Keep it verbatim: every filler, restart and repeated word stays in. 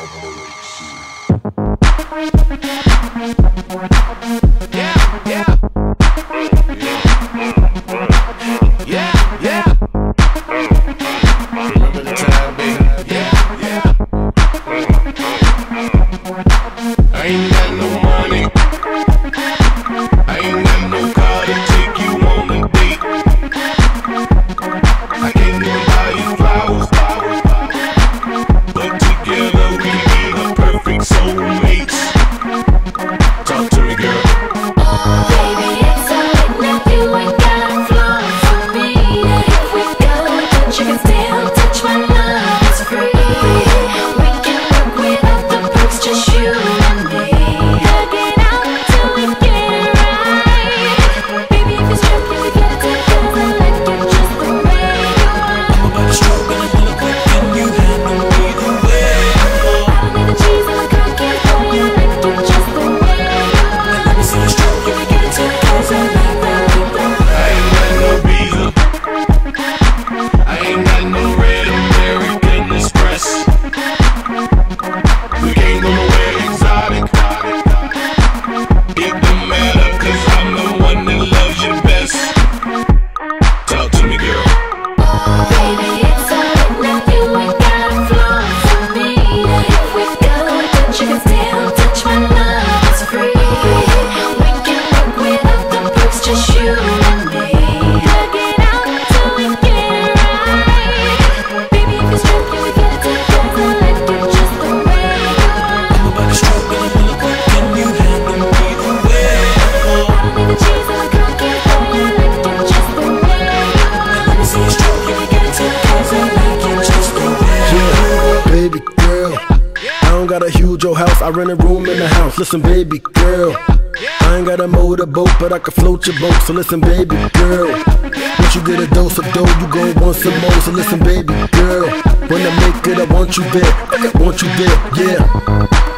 Yeah, yeah. Yeah, yeah. Remember the time, baby. Yeah, yeah. I ain't got no money. I ain't got no car to take you on a date. I can't even buy you flowers, flowers, flowers. But together we be the perfect soulmates. Talk to me, girl. Baby, it's alright now, you ain't got flaws for me. If we go, but you can still touch my love, it's free. We can work without the perks, just you and me. Hug it out till we get it right. Baby, if you're struck, you gotta take it, I like you just the way you are. I'm about to stroke and I wanna quick and you handle me the way you are. I don't need the cheese on my cocky, boy, I like you just the way you are. Let me see you stroke, you get it took, cause I like that we both. I ain't got no visa. I ain't got no red American Express. We can't go nowhere exotic. It don't matter, cause I'm the one that loves you best. Talk to me, girl. Baby, it's alright now, you ain't got flaws for me. If we go, but you can still touch my love, it's free. We can work without the perks, just you and me. Hug it out till we get it right. Baby, if you're struck, you gotta take it, I like you just the way you are. I'm about to stroke and I wanna quick and you handle me the way you are. I don't need the cheese on my cocky, boy, I like you just the way you are. Let me see you stroke, you get it took, cause I like you just the way you are. Yeah, baby girl, I don't got a huge old house, I rent a room in the house. Listen, baby girl, I ain't got a motorboat, but I can float your boat. So listen, baby girl, once you get a dose of dough, you gon' want some more. So listen, baby girl, when I make it, I want you there, I want you there, yeah.